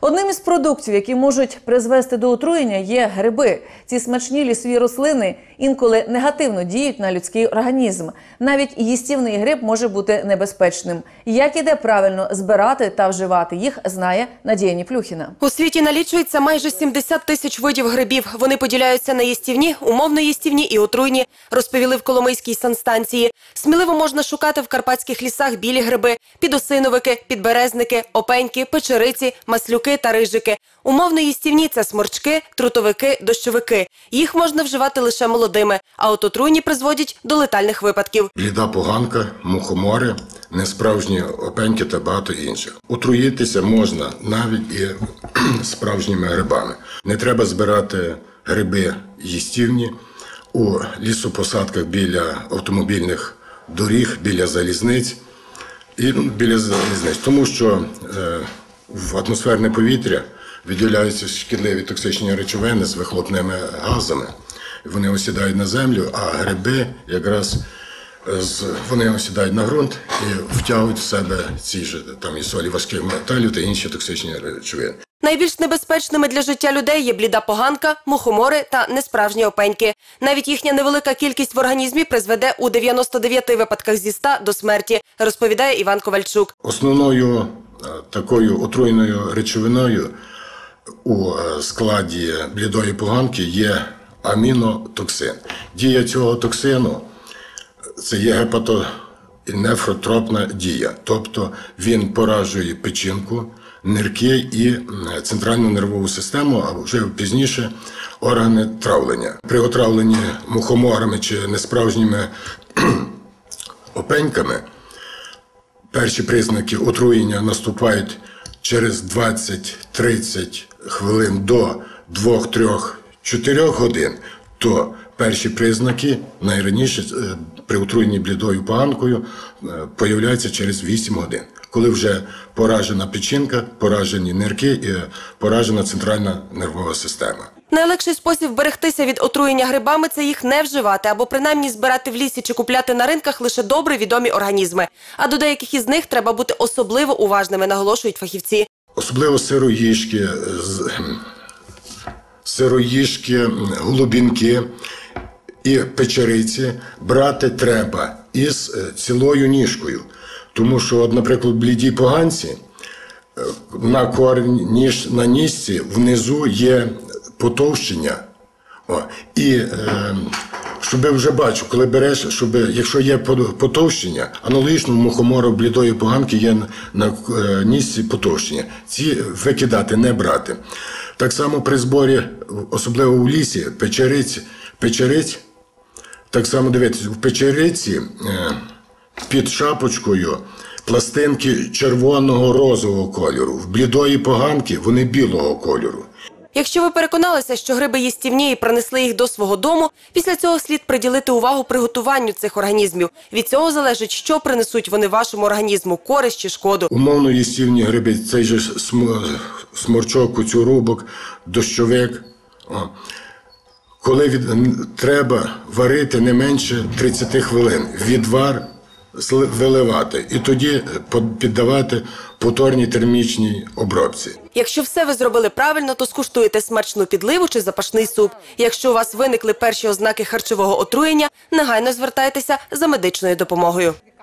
Одним із продуктів, які можуть призвести до отруєння, є гриби. Ці смачні лісові рослини інколи негативно діють на людський організм. Навіть їстівний гриб може бути небезпечним. Як і де правильно збирати та вживати їх, знає Надія Ніплюхіна. У світі налічується майже 70 тисяч видів грибів. Вони поділяються на їстівні, умовно їстівні і отруйні, розповіли в Коломийській санстанції. Сміливо можна шукати в карпатських лісах білі гриби, підосиновики, підберезники, опеньки, печериці, маслюки та рижики. Умовно їстівні – це сморчки, трутовики, дощовики. Їх можна вживати лише молодими, а от отруйні призводять до летальних випадків. Бліда поганка, мухомори, несправжні опеньки та багато інших. Отруїтися можна навіть і справжніми грибами. Не треба збирати гриби їстівні у лісопосадках біля автомобільних доріг, біля залізниць. Тому що в атмосферне повітря виділяються шкідливі токсичні речовини з вихлопними газами. Вони осідають на землю, а гриби якраз вони осідають на ґрунт і втягують в себе ці ж і солі важких металів та інші токсичні речовини. Найбільш небезпечними для життя людей є бліда поганка, мухомори та несправжні опеньки. Навіть їхня невелика кількість в організмі призведе у 99 випадках зі 100 до смерті, розповідає Іван Ковальчук. Основною такою отруйною речовиною у складі блідої поганки є амінотоксин. Дія цього токсину – це є гепатонефротропна дія, тобто він поражує печінку, нирки і центральну нервову систему, а вже пізніше органи травлення. При отравленні мухоморами чи несправжніми опеньками перші признаки отруєння наступають через 20-30 хвилин до 2-3-4 годин, то перші признаки найраніше при отруєнні блідою поганкою появляються через 8 годин, коли вже поражена печінка, поражені нирки і поражена центральна нервова система. Найлегший спосіб берегтися від отруєння грибами – це їх не вживати або принаймні збирати в лісі чи купляти на ринках лише добре відомі організми. А до деяких із них треба бути особливо уважними, наголошують фахівці. Особливо сироїжки, голубінки і печериці брати треба із цілою ніжкою. Тому що, наприклад, в блідій поганці на ніжці внизу є потовщення. І щоб вже бачу, коли береш, якщо є потовщення, аналогічно в мухомору блідої поганки є на ніжці потовщення. Ці викидати, не брати. Так само при зборі, особливо в лісі, печериць, так само дивіться, в печериці під шапочкою пластинки червоного розового кольору, в блідої поганки вони білого кольору. Якщо ви переконалися, що гриби їстівні і принесли їх до свого дому, після цього слід приділити увагу приготуванню цих організмів. Від цього залежить, що принесуть вони вашому організму – користь чи шкоду. Умовно їстівні гриби – цей же сморчок, куцюрубок, дощовик. Коли треба варити не менше 30 хвилин, відвар виливати і тоді піддавати повторній термічній обробці. Якщо все ви зробили правильно, то скуштуєте смачну підливу чи запашний суп. Якщо у вас виникли перші ознаки харчового отруєння, негайно звертайтеся за медичною допомогою.